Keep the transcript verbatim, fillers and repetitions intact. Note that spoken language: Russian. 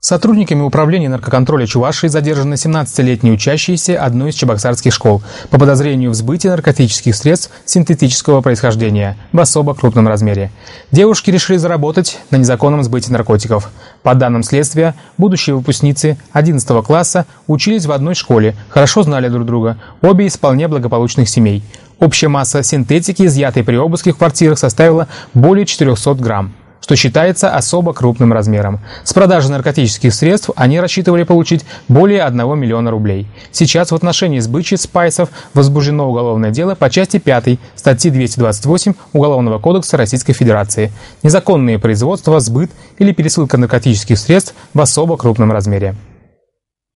Сотрудниками управления наркоконтроля Чувашии задержаны семнадцатилетние учащиеся одной из чебоксарских школ по подозрению в сбытии наркотических средств синтетического происхождения в особо крупном размере. Девушки решили заработать на незаконном сбытии наркотиков. По данным следствия, будущие выпускницы одиннадцатого класса учились в одной школе, хорошо знали друг друга, обе из вполне благополучных семей. Общая масса синтетики, изъятой при обыске в квартирах, составила более четырехсот грамм. Что считается особо крупным размером. С продажи наркотических средств они рассчитывали получить более одного миллиона рублей. Сейчас в отношении сбычи спайсов возбуждено уголовное дело по части пятой статьи двести двадцать восемь Уголовного кодекса Российской Федерации. Незаконные производства, сбыт или пересылка наркотических средств в особо крупном размере.